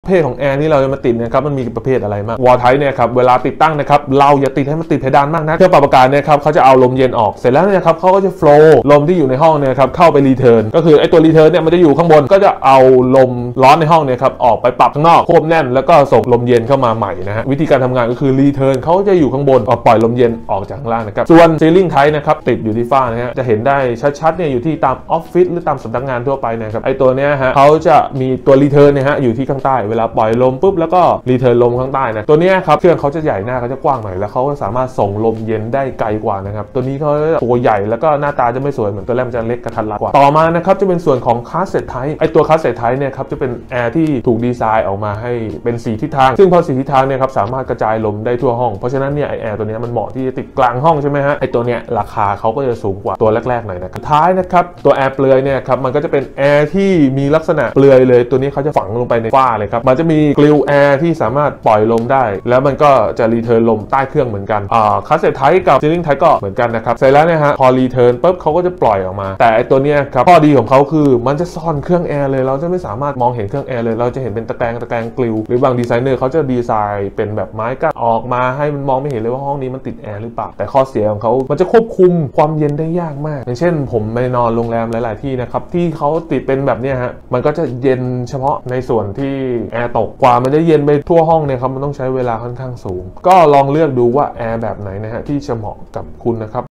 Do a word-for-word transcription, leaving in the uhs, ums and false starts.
ภทของแอร์ที่เราจะมาติดนะครับมันมีประเภทอะไรมากวอลไทป์เนี่ยครับเวลาติดตั้งนะครับเราอย่าติดให้มันติดเพดานมากนะเครื่องปรับอากาศเนี่ยครับเขาจะเอาลมเย็นออกเสร็จแล้วเนี่ยครับเขาก็จะโฟล์ลมที่อยู่ในห้องเนี่ยครับเข้าไปรีเทิร์นก็คือไอ้ตัวรีเทิร์นเนี่ยมันจะอยู่ข้างบนก็จะเอาลมร้อนในห้องเนี่ยครับออกไปปรับข้างนอกควบแน่นแล้วก็ส่งลมเย็นเข้ามาใหม่นะฮะวิธีการทำงานก็คือรีเทิร์นเขาจะอยู่ข้างบนปล่อยลมเย็นออกจากข้างล่างนะครับส่วนซีลิ่งไทป์นะครับติดอยู่ที่ฝ้านะฮะจะเห็นได้ชัดๆเนี่ยอยู่ที่ตามออฟฟิศหรือตามสำนักงานทั่วไปนะครับไอ้ตัวเนี้ยฮะเขาจะมีตัวรีเทิร์นเนี่ยฮะอยู่ที่ข้างใต้เวลาปล่อยลมปุ๊บแล้วก็รีเทิร์นลมข้างใต้นะตัวเนี้ยครับเครื่องเขาจะใหญ่หน้าเขาจะกว้างหน่อยแล้วเขาก็สามารถส่งลมเย็นได้ไกลกว่านะครับตัวนี้เขาตัวใหญ่แล้วก็หน้าตาจะไม่สวยเหมือนตัวแรกมันจะเล็กกระทัดรัดกว่าต่อมานะครับจะเป็นส่วนของคาสเซ็ตไทป์ไอ้ตัวคาสเซ็ตไทป์เนี่ยครับจะเป็นแอร์ที่ถูกดีไซน์ออกมาให้เป็นสีทิศทางซึ่งพอสีทิศทางเนี่ยครับสามารถกระจายลมได้ทั่วห้องเพราะฉะนั้นเนี่ยไอแอร์ตัวนี้มันเหมาะที่จะติดกลางห้องใช่ไหมฮะไอตัวเนี้ยราคาเขาก็จะสูงกว่าตัวแรกๆหน่อยนะครับท้ายนะครับตัวแอร์เปลือยเนี่ยครับมันก็จะเป็นแอร์ที่มีลักษณะเปลือยเลยตัวนี้เขาจะฝังลงไปในฝ้าเลยครับมันจะมีกริลแอร์ที่สามารถปล่อยลมได้แล้วมันก็จะรีเทิร์นลมใต้เครื่องเหมือนกันอ่าคาสเซ็ตไทป์กับซีลิ่งไทป์ก็เหมือนกันนะครับเสร็จแล้วเนี่ยฮะพอรีเทิร์นปุ๊บเขาก็จะปล่อยออกมาแต่ไอตัวเนี้ยครับข้อดีของเขาคือมันจะซ่อนเครื่องแอร์เลยเราจะไม่สามารถมองเห็นเครื่องแอร์เลยเราจะเห็นเป็นตะแกรงตะแกรงกริลหรือบางดีไซเนอร์เขาจะดีไซน์เป็นแบบไม้กั้นออกมาให้มันมองไม่เห็นเลยว่าห้องนี้มันติดแอร์หรือเปล่าแต่ข้อเสียของเขามันจะควบคุมความเย็นได้ยากมากอย่างเช่นผมไปนอนโรงแรมหลายๆที่นะครับที่เขาติดเป็นแบบนี้ฮะมันก็จะเย็นเฉพาะในส่วนที่แอร์ตกกว่ามันจะเย็นไปทั่วห้องเนี่ยครับมันต้องใช้เวลาค่อนข้างสูงก็ลองเลือกดูว่าแอร์แบบไหนนะฮะที่จะเหมาะกับคุณนะครับ